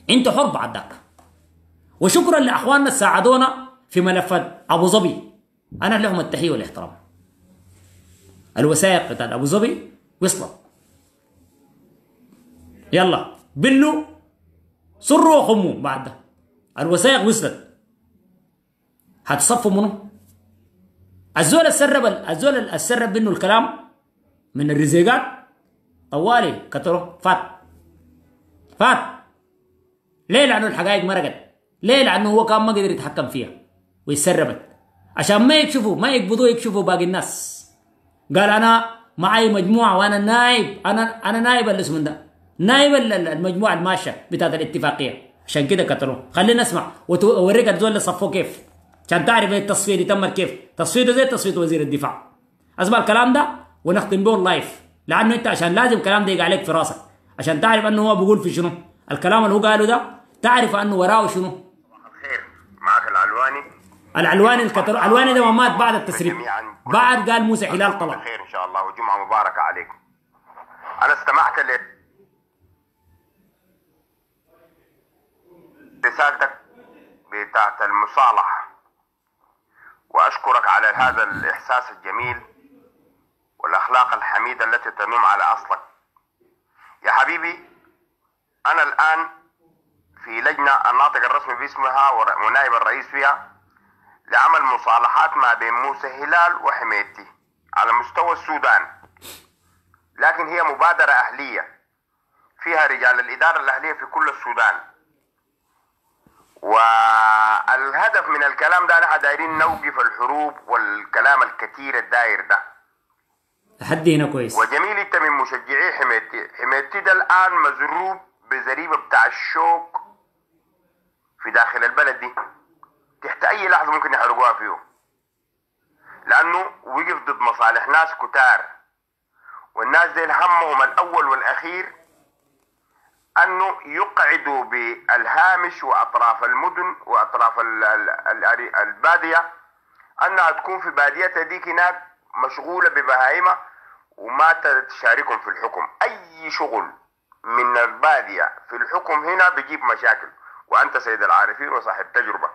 انت حر بعد ذاك. وشكرا لاخواننا اللي ساعدونا في ملفات ابو ظبي، انا لهم التحيه والاحترام. الوثائق بتاعت ابو ظبي وصلت، يلا بلوا سروا وخموا بعد ده. الوثائق وصلت، هتصفوا منه الزول السرب منه الكلام من الرزيقات طوالي كتره فات. ليه؟ لانه الحقائق مرقت. ليه؟ لانه هو كان ما قدر يتحكم فيها ويسربت عشان ما يكشفوا، ما يقبضوا يكشفوا باقي الناس. قال انا معي مجموعه وانا نايب، انا نايب الاسم ده، نايب المجموعه الماشيه بتاعت الاتفاقيه، عشان كده قتلوه. خلينا نسمع واوريك الزول اللي صفوه كيف عشان تعرف التصفيه دي تمت كيف. تصفيته زي تصفيه وزير الدفاع. اسمع الكلام ده ونختم به اللايف، لانه انت عشان لازم الكلام ده يقع عليك في راسك عشان تعرف انه هو بيقول في شنو. الكلام اللي هو قاله ده تعرف انه وراه شنو. صباح الخير، معك العلواني العلواني ده مات بعد التسريب، بعد قال موسى حلال طلع. خير ان شاء الله وجمعه مباركه عليكم. انا استمعت لرسالتك بتاعت المصالحه، واشكرك على هذا الاحساس الجميل والاخلاق الحميده التي تنم على اصلك. يا حبيبي، انا الان في لجنه الناطق الرسمي باسمها ونائب الرئيس فيها لعمل مصالحات ما بين موسى هلال وحميدتي على مستوى السودان، لكن هي مبادرة أهلية فيها رجال الإدارة الأهلية في كل السودان. والهدف من الكلام ده نحن دايرين نوقف الحروب والكلام الكثير الداير ده لحد هنا كويس. وجميل انت من مشجعي حميدتي ده الآن مزروب بزريبة بتاع الشوك في داخل البلد دي، تحت أي لحظة ممكن يحرقوها فيه، لأنه وقف ضد مصالح ناس كتار، والناس دي همهم الأول والأخير أنه يقعدوا بالهامش وأطراف المدن وأطراف البادية، أنها تكون في باديتها ديك هناك مشغولة ببهائمة وما تشاركهم في الحكم. أي شغل من البادية في الحكم هنا بيجيب مشاكل، وأنت سيد العارفين وصاحب تجربة.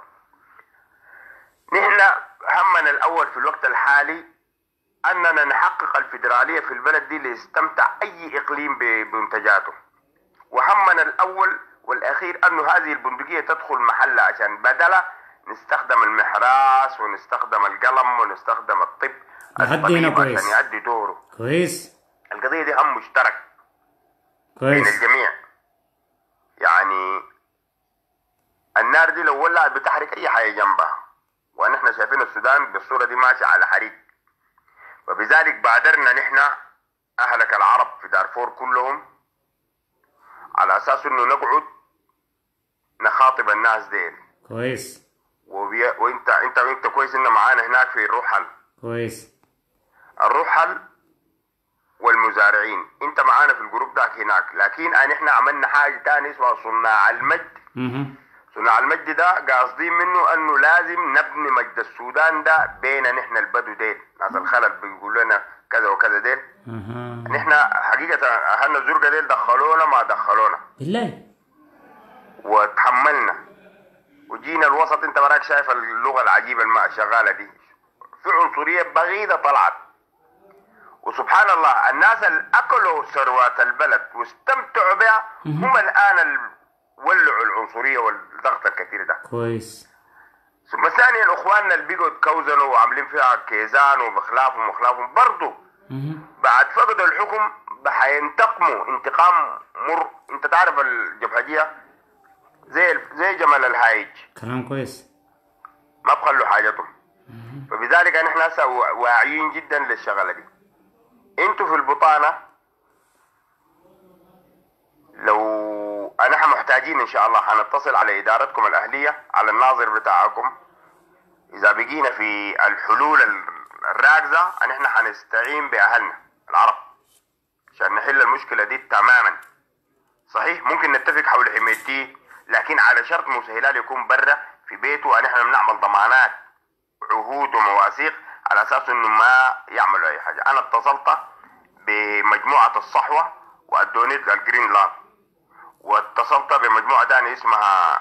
نحن همنا الأول في الوقت الحالي أننا نحقق الفيدرالية في البلد دي ليستمتع أي إقليم بمنتجاته، وهمنا الأول والأخير أنه هذه البندقية تدخل محلها عشان بدلا نستخدم المحراس ونستخدم القلم ونستخدم الطب الطبيب عشان يؤدي دوره. كويس. القضية دي هم مشترك كويس بين الجميع. يعني النار دي لو ولعت بتحرق أي حاجة جنبها، ونحن شايفين السودان بالصورة دي ماشي على حريق. وبذلك بادرنا نحن أهلك العرب في دارفور كلهم على أساس إنه نقعد نخاطب الناس ديل. كويس. وانت كويس إن معانا هناك في الرحل. كويس. الرحل والمزارعين انت معانا في الجروب داك هناك، لكن نحن عملنا حاجة تانية اسمها صناع المجد. صناع المجد ده قاصدين منه انه لازم نبني مجد السودان ده بين نحن البدو ديل، ناس الخلل بيقول لنا كذا وكذا ديل. نحن حقيقة اهلنا الزرقاء ديل دخلونا ما دخلونا بالله، وتحملنا وجينا الوسط. انت وراك شايف اللغة العجيبة الماء شغالة دي، في عنصرية بغيضة طلعت. وسبحان الله الناس اللي اكلوا ثروات البلد واستمتعوا بها هم الان ولعوا العنصريه والضغط الكثير ده. كويس. ثم ثانيا اخواننا اللي بيقوا تكوزنوا وعاملين فيها كيزان وبخلافهم برضه بعد فقدوا الحكم حينتقموا انتقام مر. انت تعرف الجبهجيه زي جمال الهايج، كلام كويس، ما بخلوا حاجتهم. فبذلك نحن هسه واعيين جدا للشغله دي. انتوا في البطانه لو نحن محتاجين ان شاء الله هنتصل على ادارتكم الاهليه على الناظر بتاعكم، اذا بقينا في الحلول الراكزه نحن هنستعين باهلنا العرب عشان نحل المشكله دي تماما. صحيح ممكن نتفق حول حمايتي، لكن على شرط موسى هلال يكون برا في بيته ونحن بنعمل ضمانات عهود ومواثيق على اساس انه ما يعملوا اي حاجه. انا اتصلت بمجموعه الصحوه وادوني الجرين لاند، واتصلت اتصلت بمجموعة تانية اسمها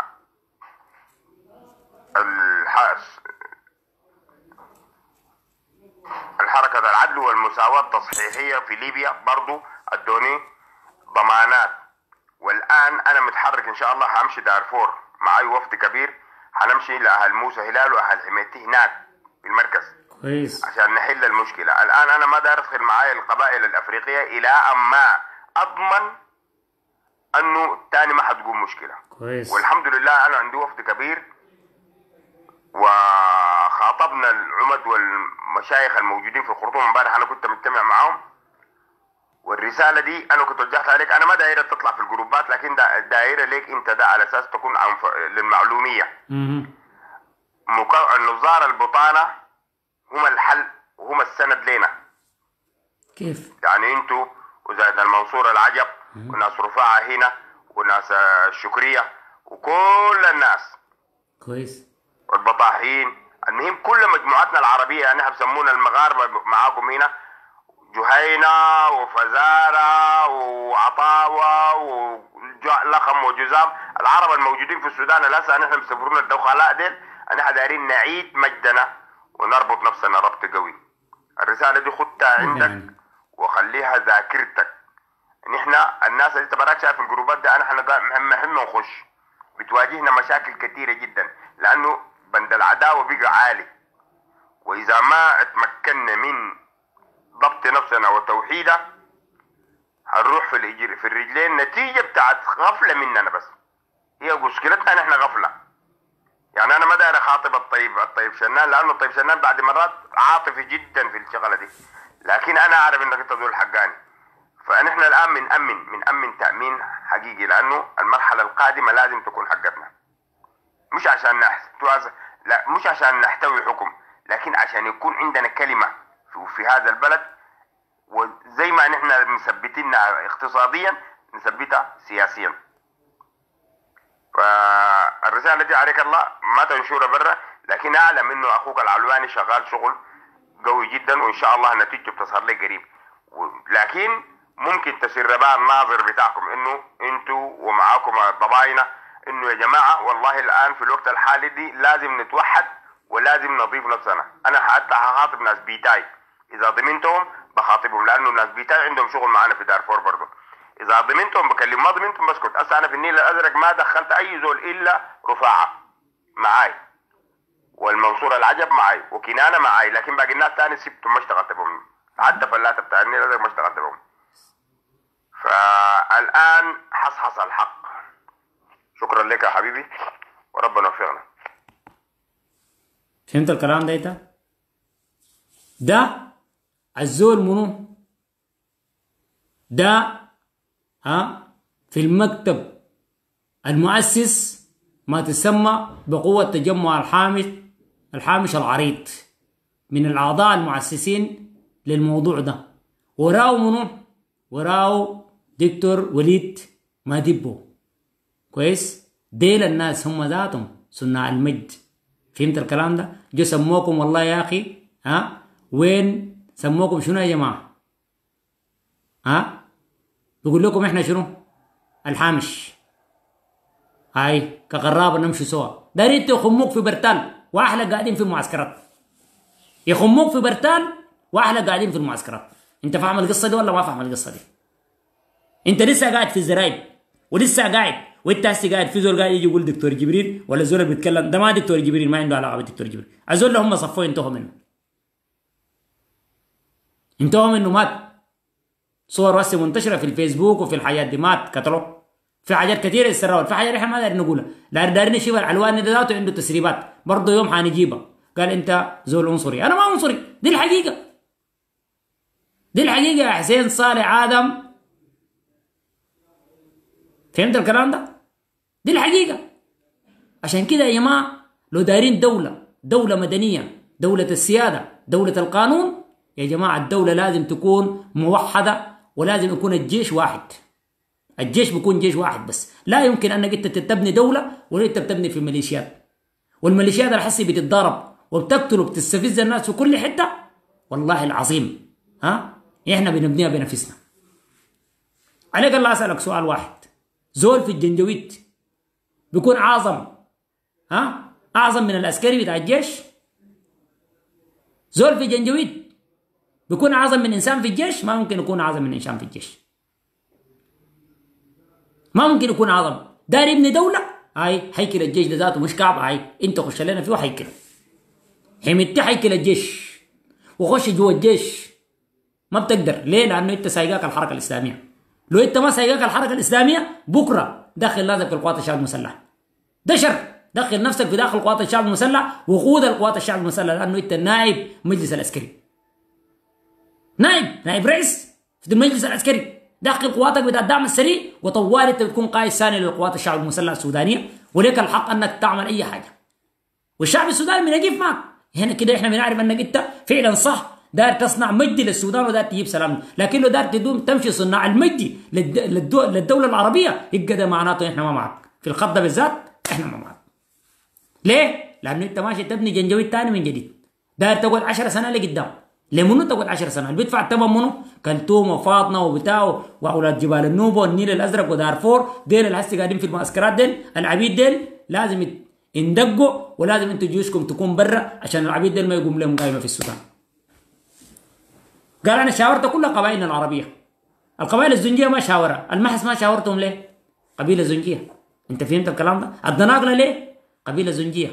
الحركة العدل والمساواة التصحيحية في ليبيا، برضو ادوني ضمانات. والآن أنا متحرك إن شاء الله، همشي دارفور، معي وفد كبير، هنمشي لأهل موسى هلال وأهل حميتي هناك في المركز كويس. عشان نحل المشكلة. الآن أنا ما داير أدخل معايا القبائل الأفريقية إلى أما أضمن أنه تاني ما حتقوم مشكلة. كويس. والحمد لله أنا عندي وفد كبير، وخاطبنا العمد والمشايخ الموجودين في الخرطوم امبارح، أنا كنت مجتمع معهم. والرسالة دي أنا كنت وجهتها عليك، أنا ما دايرة تطلع في الجروبات، لكن دايرة ليك أنت، ده على أساس تكون للمعلومية. النظار البطانة هم الحل وهم السند لنا. كيف؟ يعني أنتوا وزارة المنصورة العجب وناس رفاعة هنا وناس الشكرية وكل الناس. كويس. والبطاحين، المهم كل مجموعتنا العربية، يعني بسمونا المغاربة معاكم هنا، جهينة وفزارة وعطاوة ولخم وجزام، العرب الموجودين في السودان الهسه نحن مسافرون الدخلاء ديل، احنا دايرين نعيد مجدنا ونربط نفسنا ربط قوي. الرسالة دي خدتها عندك وخليها ذاكرتك. نحن الناس اللي تبارك شايف الجروبات ده، احنا مهم نخش، بتواجهنا مشاكل كثيرة جدا، لانه بند العداوة بقى عالي، واذا ما اتمكنا من ضبط نفسنا وتوحيدها هنروح في الرجلين، نتيجة بتاعت غفلة مننا. بس هي مشكلتنا نحن غفلة. يعني انا ما داير اخاطب الطيب شنان، لانه الطيب شنان بعد مرات عاطفي جدا في الشغلة دي، لكن انا اعرف انك انت ذو حقاني. فنحن الان بنأمن تأمين حقيقي، لانه المرحلة القادمة لازم تكون حقتنا، مش عشان لا، مش عشان نحتوي حكم، لكن عشان يكون عندنا كلمة في هذا البلد، وزي ما نحن مثبتينها اقتصاديا نثبتها سياسيا. فالرسالة دي عليك الله ما تنشرها برا، لكن اعلم انه اخوك العلواني شغال شغل قوي جدا، وان شاء الله نتيجته بتظهر لك قريب. لكن ممكن تسر بقى الناظر بتاعكم انه انتوا ومعاكم الضباينة، انه يا جماعة والله الان في الوقت الحالي دي لازم نتوحد ولازم نضيف نفسنا. انا حتى هخاطب ناس بيتاي، اذا ضمنتهم بخاطبهم، لانه الناس بيتاي عندهم شغل معانا في دارفور برضه. اذا ضمنتهم بكلم، ما ضمنتهم بسكت. هسه انا في النيل الازرق ما دخلت اي زول الا رفاعة معاي، والمنصورة العجب معاي، وكنانة معاي، لكن باقي الناس تاني سبتهم ما اشتغلت بهم، حتى فلاتة بتاع النيل الازرق ما اشتغلت بهم. فالان حصحص الحق. شكرا لك يا حبيبي، وربنا يوفقنا. فهمت الكلام ده انت؟ ده الزول منو؟ ده في المكتب المؤسس ما تسمى بقوة تجمع الحامش العريض، من الأعضاء المؤسسين للموضوع ده. وراو منو؟ وراو دكتور وليد ماديبو. كويس؟ ديل الناس هم ذاتهم صناع المجد. فهمت الكلام ده؟ جو سموكم والله يا أخي، وين سموكم شنو يا جماعة؟ بيقول لكم احنا شنو؟ الحامش. هاي كقرابة نمشي سوا. داريت يخموك في برتال واحلى قاعدين في المعسكرات. يخموك في برتال واحلى قاعدين في المعسكرات. انت فاهم القصة دي ولا ما فاهم القصة دي؟ انت لسه قاعد في الزرايب ولسه قاعد، وانت هسه قاعد في زول قاعد يجي يقول دكتور جبريل، ولا زول بيتكلم ده ما دكتور جبريل، ما عنده علاقة بدكتور جبريل. الزول هم صفوه انتهوا منه. انتهوا منه مات. صور بس منتشره في الفيسبوك وفي الحاجات دي، مات قتلوه. في حاجات كثيره يسروا، في حاجات احنا ما دايرين نقولها، لا دايرين نشوف العلواني ده ذاته عنده تسريبات، برضه يوم حنجيبها. قال انت زول عنصري، انا ما عنصري، دي الحقيقه. دي الحقيقه يا حسين صالح آدم. فهمت الكلام ده؟ دي الحقيقه. عشان كده يا جماعه لو دايرين دوله مدنيه، دوله السياده، دوله القانون، يا جماعه الدوله لازم تكون موحده، ولازم يكون الجيش واحد. الجيش بيكون جيش واحد بس. لا يمكن انك انت تبني دوله وانت بتبني في ميليشيات، والميليشيات الحسي بتتضارب وبتقتل وبتستفز الناس في كل حته. والله العظيم احنا بنبنيها بنفسنا. عليك الله اسالك سؤال واحد، زول في الجنجويد بيكون أعظم، أعظم من العسكري بتاع الجيش؟ زول في الجنجويد بيكون أعظم من إنسان في الجيش؟ ما ممكن يكون أعظم من إنسان في الجيش، ما ممكن يكون أعظم. دار يبني دولة، هاي هيكل الجيش ده ذاته مش كعب، هاي أنت خش لنا فيه هيكل. حميتي هيكل الجيش وخش جوا الجيش ما بتقدر. ليه؟ لأنه أنت سايقاك الحركة الإسلامية. لو أنت ما سايقاك الحركة الإسلامية بكرة دخل لازم في القوات الشعب المسلح، ده شر. دخل نفسك في داخل قوات الشعب المسلح وقود القوات الشعب المسلح، لأنه أنت نائب مجلس العسكري، نائب رئيس في المجلس العسكري، داخل قواتك بتاع الدعم السريع، وطوال انت بتكون قائد ثاني للقوات الشعب المسلح السودانيه، وليك الحق انك تعمل اي حاجه. والشعب السوداني بينقف معك. هنا كده احنا بنعرف انك انت فعلا صح، داير تصنع مجد للسودان وداير تجيب سلام، لكن لو داير تدوم تمشي صناع المجد للدوله العربيه، يبقى ده معناته احنا ما معك في الخط ده بالذات، احنا ما معك. ليه؟ لانه انت ماشي تبني جنجويد ثاني من جديد، داير تقعد 10 سنه لقدام. لمنو تقعد 10 سنه؟ اللي بيدفع الثمن منو؟ كلثوم وفاطمه وبتاع واولاد جبال النوبه والنيل الازرق ودارفور، ديل اللي هسه قاعدين في المعسكرات، ديل العبيد ديل لازم يندقوا، ولازم انتوا جيوشكم تكون برا عشان العبيد ديل ما يقوم لهم قائمه في السودان. قال انا شاورت كل قبائلنا العربيه، القبائل الزنجيه ما شاورها، المحس ما شاورتهم ليه؟ قبيله زنجيه. انت فهمت الكلام ده؟ الدناقله ليه؟ قبيله زنجيه.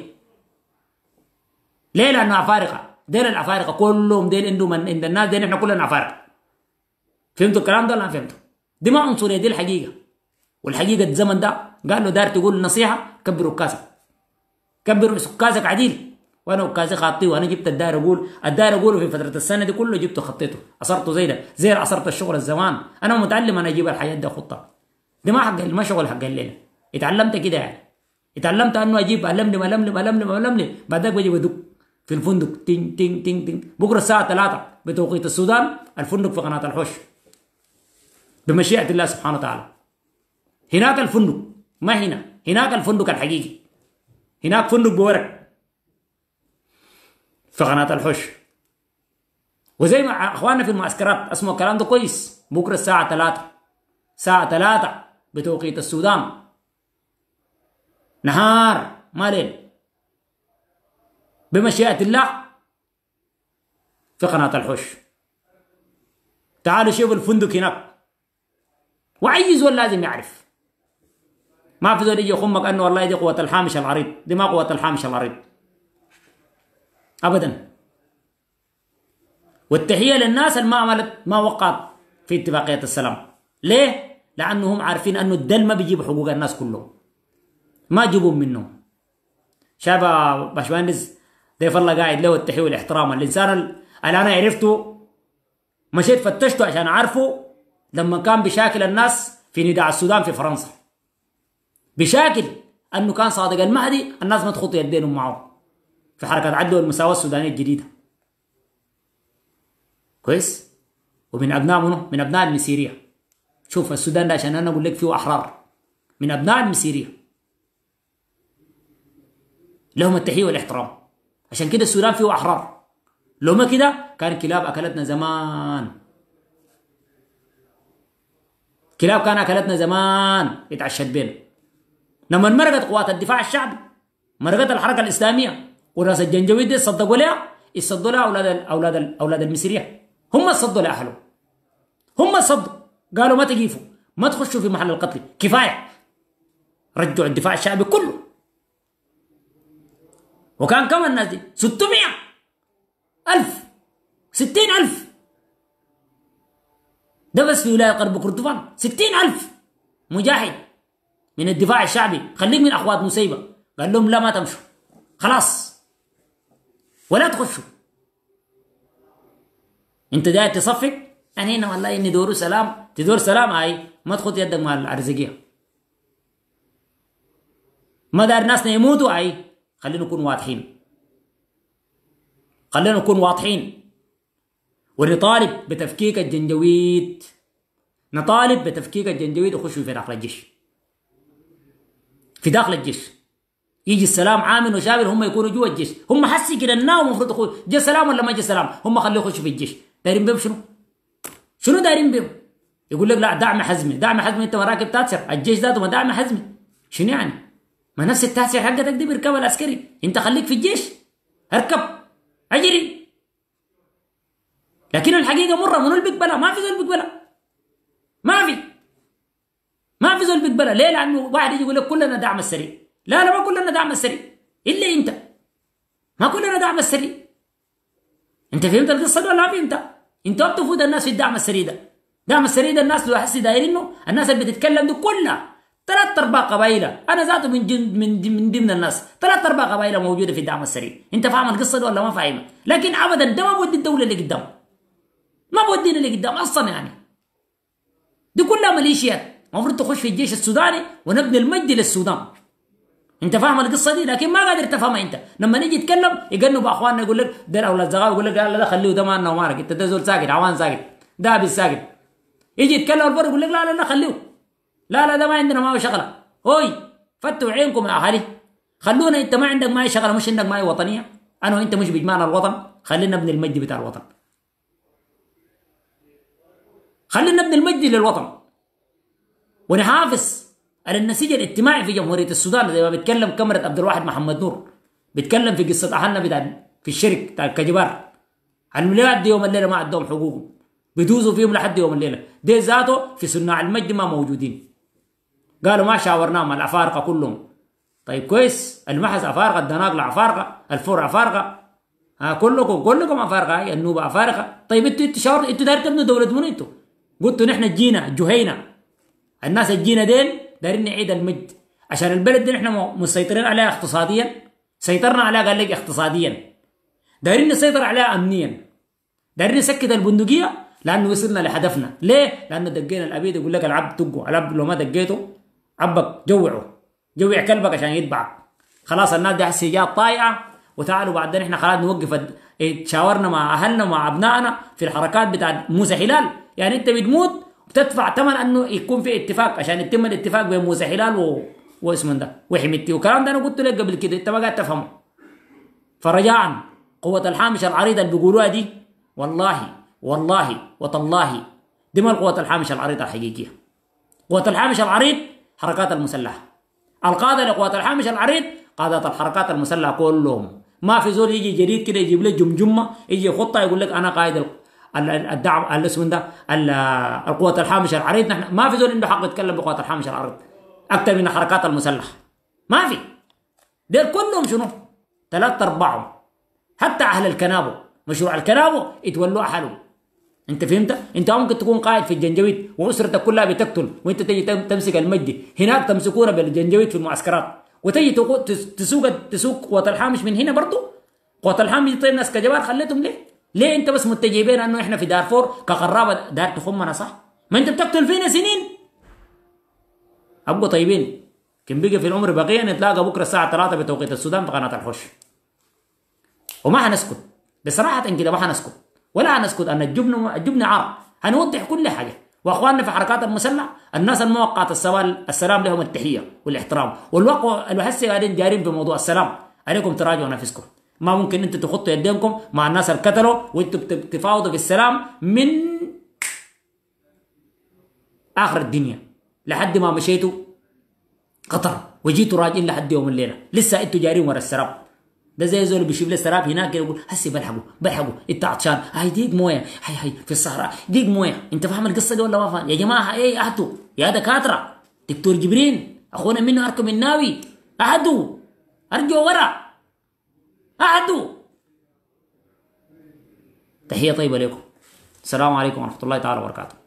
ليه؟ لانه افارقه، ديل الافارقه كلهم ديل عندهم عند الناس ديل احنا كلنا افارقه. فهمتوا الكلام ده ولا ما فهمتوا؟ دي ما عنصريه، دي الحقيقه. والحقيقه الزمن ده قال له دار تقول نصيحه كبروا كاسك، كبروا كاسك عديل. وانا كاسي خاطيه، وانا جبت الداير اقوله في فتره السنه دي كله جبته خطيته، عصرته زي ده، زي عصرت الشغل الزمان. انا متعلم، انا اجيب الحياه دي خطه، دي ما حق ما شغل حق الليله. اتعلمت كده يعني، اتعلمت انه اجيب الملم بعدك بجي بدق في الفندق تين تين تين تين. بكره الساعه 3 بتوقيت السودان الفندق في قناه الحوش بمشيئه الله سبحانه وتعالى. هناك الفندق، ما هناك الفندق الحقيقي، هناك فندق بورق في قناه الحوش. وزي ما اخواننا في المعسكرات اسمعوا الكلام ده كويس، بكره الساعه 3 بتوقيت السودان، نهار ما ليل، بمشيئة الله في قناة الحوش. تعالوا شوفوا الفندق هناك، وأي زول لازم يعرف. ما في زول يجي يخمك أنه والله دي قوة الحامش العريض، دي ما قوة الحامش العريض أبدا. والتحية للناس اللي ما عملت ما وقعت في اتفاقية السلام. ليه؟ لأنهم عارفين أنه الدل ما بيجيب حقوق الناس كلهم، ما جيبهم منهم. شايف باشمهندس ضيف الله قاعد له التحيه والاحترام. الانسان اللي انا عرفته مشيت فتشته عشان اعرفه لما كان بيشاكل الناس في نداء السودان في فرنسا، بشاكل انه كان صادق المهدي، الناس ما تخط يدينهم معه في حركه عدل والمساواه السودانيه الجديده. كويس؟ ومن ابناء منه؟ من ابناء المسيريه. شوف السودان ده عشان انا اقول لك فيه احرار، من ابناء المسيريه، لهم التحيه والاحترام. عشان كده السودان فيه احرار، لو ما كده كان كلاب اكلتنا زمان، كلاب كان اكلتنا زمان اتعشت بينا. لما مرقت قوات الدفاع الشعبي، مرقت الحركه الاسلاميه وناس الجنجويد دي صدقوا لها، يصدوا لها اولاد المصريه، هم صدوا لاهله، هم صدوا، قالوا ما تقيفوا، ما تخشوا في محل القتل، كفايه، رجعوا الدفاع الشعبي كله. وكان كم الناس دي؟ 600,000 60,000 ده بس في ولاية غرب كردفان. 60,000 مجاهد من الدفاع الشعبي، خليك من أخوات نسيبة. قال لهم لا ما تمشوا خلاص ولا تخشوا، انت داير تصفق. يعني هنا والله اني دوروا سلام، تدور سلام، هاي ما تخط يدك مع الأرزقية، ما دار ناسنا يموتوا. هاي خلينا نكون واضحين، خلينا نكون واضحين، ونطالب بتفكيك الجنجويد، نطالب بتفكيك الجنجويد وخشوا في داخل الجيش، في داخل الجيش يجي السلام عامل وشامل، هم يكونوا جوا الجيش. هم حسي كده الناو المفروض يقول جا سلام ولا ما جا سلام، هم خليه يخشوا في الجيش. دايرين بهم شنو؟ شنو دايرين بهم؟ يقول لك لا دعم حزمي، دعم حزمي انت مراكب تاسر، الجيش ذاته ما دعم حزمي، شنو يعني؟ ما نفس التاسر حقتك دي بيركبها العسكري، انت خليك في الجيش، اركب اجري. لكن الحقيقه مره، منو اللي بيقبلها؟ ما في زول بيقبلها، ما في زول بيقبلها. ليه؟ لانه واحد يجي يقول لك كلنا دعم السريع. لا ما كلنا دعم السريع الا انت، ما كلنا دعم السريع. انت فهمت القصه ولا ما فهمتها؟ انت بتفوت الناس في الدعم السريع ده. دعم السريع ده الناس لو حس دايرينه، الناس اللي بتتكلم دي كلها 3/4 قبائل، انا ذاته من ضمن الناس 3/4 قبائل موجوده في الدعم السريع. انت فاهم القصه دي ولا ما فاهمها؟ لكن ابدا ده ما بودي الدوله اللي قدام، ما بودينا اللي قدام اصلا يعني. دي كلها ميليشيات المفروض تخش في الجيش السوداني ونبني المجد للسودان. انت فاهم القصه دي؟ لكن ما قادر تفهمها. انت لما نيجي نتكلم يقنوا باخواننا، يقول لك ده اولاد زغاوي، يقول لك لا ده خليه، ده مالنا ومالك، انت ده زول ساكت، عوان ساكت، ده ابي ساكت. يجي يتكلم البر يقول لك لا خليه، لا ده ما عندنا ما شغله. هوي فتوا عينكم يا اهالي، خلونا. انت ما عندك معي شغله، مش عندك معي وطنيه، انا وانت مش بجمعنا الوطن، خلينا نبني المجد بتاع الوطن، خلينا نبني المجد للوطن ونحافظ على النسيج الاجتماعي في جمهوريه السودان. زي ما بيتكلم كاميرا عبد الواحد محمد نور، بيتكلم في قصه اهلنا بتاع في الشرك بتاع كجبار، المليات دي يوم الليله ما عندهم حقوقهم، بيدوزوا فيهم لحد يوم الليله. دي ذاته في صناع المجد ما موجودين، قالوا ما شاورناهم الافارقه كلهم. طيب كويس، المحز افارقه، الدناقله افارقه، الفور افارقه، كلكم افارقه، هاي النوبه افارقه. طيب انتوا شاور، انتوا دايرين تبنوا دوله منو؟ انتوا قلتوا نحن جينا جهينا، الناس الجينا دين دايرين نعيد المجد عشان البلد دي نحن مسيطرين عليها اقتصاديا، سيطرنا عليها قال لك اقتصاديا، دايرين نسيطر عليها امنيا، دايرين نسكت البندقيه لانه وصلنا لهدفنا. ليه؟ لانه دقينا العبيد، يقول لك العبد تقو، العبد لو ما دقيته عبك جوع كلبك عشان يتبعك. خلاص الناس دي حسي جات طايعه، وتعالوا بعدين احنا خلاص نوقف. تشاورنا مع اهلنا ومع ابنائنا في الحركات بتاع موسى هلال، يعني انت بتموت بتدفع ثمن انه يكون في اتفاق عشان يتم الاتفاق بين موسى هلال واسمه ده وحميتي والكلام ده. انا قلت لك قبل كده، انت ما قاعد تفهمه. فرجاء قوه الحامش العريضه اللي بيقولوها دي، والله وتالله دي ما القوه الحامش العريضه الحقيقيه. قوه الحامش العريض حركات المسلحه، القاده لقوات الحامش العريض قادات الحركات المسلحه كلهم. ما في زول يجي جديد كده يجيب لك جمجمه، يجي خطه يقول لك انا قائد الدعم الاسم ده القوات الحامش العريض. نحن ما في زول عنده حق يتكلم بقوات الحامش العريض اكثر من الحركات المسلحه، ما في. دول كلهم شنو؟ 3/4 حتى اهل الكنابو، مشروع الكنابو يتولوا اهله. انت فهمت؟ انت ممكن تكون قائد في الجنجويد واسرتك كلها بتقتل، وانت تجي تمسك المجد هناك، تمسكونا بالجنجويد في المعسكرات، وتجي تسوق قوات الحامش من هنا برضه. قوات الحامش طيب ناس كجبار خليتهم ليه انت بس متجهين انه احنا في دارفور كقرابه دار تخمنا؟ صح؟ ما انت بتقتل فينا سنين. ابقوا طيبين، كم بقى في العمر بقيه نتلاقى بكره الساعه 3 بتوقيت السودان في قناه الحوش، وما حنسكت بصراحه كده، ما حنسكت ولا حنسكت. ان الجبن عار، هنوضح كل حاجه. واخواننا في حركات المسلح، الناس الموقعه السلام لهم التحيه والاحترام، والوقوع اللي هسه قاعدين جارين في موضوع السلام، عليكم تراجعوا نفسكم. ما ممكن انتوا تخطوا يدينكم مع الناس اللي قتلوا وانتوا بتفاوضوا في السلام من اخر الدنيا لحد ما مشيتوا قطر وجيتوا راجعين لحد يوم الليله، لسه انتوا جارين ورا السراب. ده زي زول بيشوف له السراب هناك يقول هسي بلحقوا انت عطشان، هاي ديق مويه، هاي في الصحراء ديق مويه. انت فاهم القصه دي ولا ما فاهم؟ يا جماعه ايه اهدوا يا دكاتره، دكتور جبرين اخونا منه اركب الناوي، اهدوا ارجعوا ورا، اهدوا. تحيه طيبه لكم، السلام عليكم ورحمه الله تعالى وبركاته.